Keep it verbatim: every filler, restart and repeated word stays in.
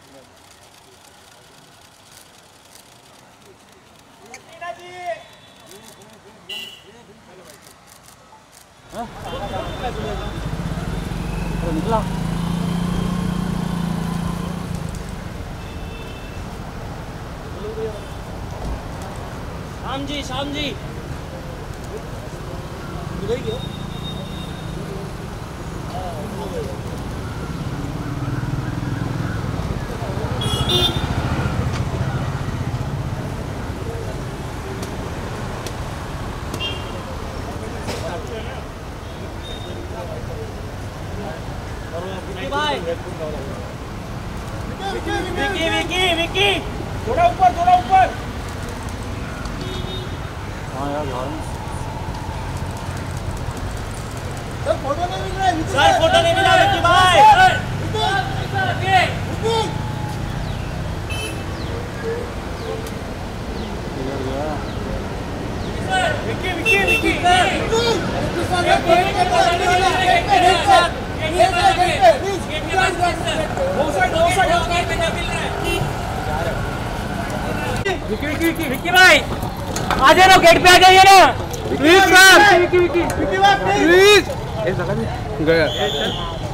निकला श्याम जी, श्याम जी विकी विकी विकी थोड़ा ऊपर थोड़ा ऊपर। हाँ यार सर फोटो नहीं मिल रहा है। सर फोटो नहीं मिला विकी भाई। विकी विकी विकी विक्की भाई आ जाए ना, गेट पे आ जाइए ना please sir. Vicky Vicky Vicky please गया।